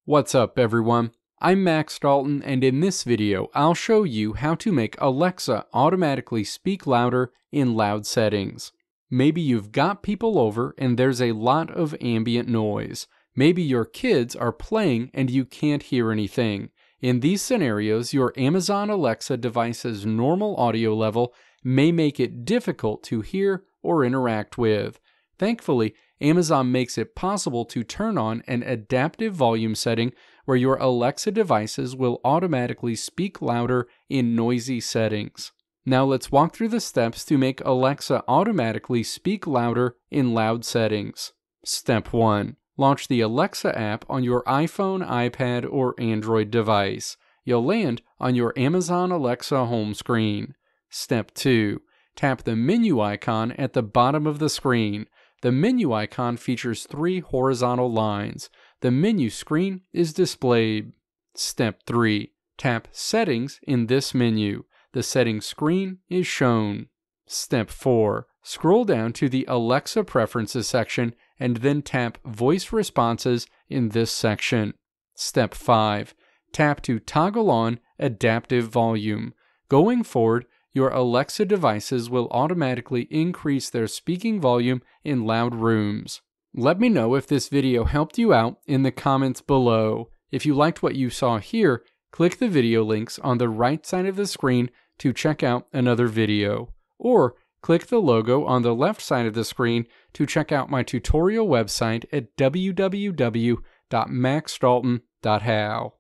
What's up, everyone? I'm Max Dalton, and in this video, I'll show you how to make Alexa automatically speak louder in loud settings. Maybe you've got people over and there's a lot of ambient noise. Maybe your kids are playing and you can't hear anything. In these scenarios, your Amazon Alexa device's normal audio level may make it difficult to hear or interact with. Thankfully, Amazon makes it possible to turn on an adaptive volume setting where your Alexa devices will automatically speak louder in noisy settings. Now let's walk through the steps to make Alexa automatically speak louder in loud settings. Step 1. Launch the Alexa app on your iPhone, iPad, or Android device. You'll land on your Amazon Alexa home screen. Step 2. Tap the menu icon at the bottom of the screen. The menu icon features 3 horizontal lines. The menu screen is displayed. Step 3. Tap Settings in this menu. The settings screen is shown. Step 4. Scroll down to the Alexa Preferences section and then tap Voice Responses in this section. Step 5. Tap to toggle on Adaptive Volume. Going forward, your Alexa devices will automatically increase their speaking volume in loud rooms. Let me know if this video helped you out in the comments below. If you liked what you saw here, click the video links on the right side of the screen to check out another video. Or click the logo on the left side of the screen to check out my tutorial website at www.maxdalton.how.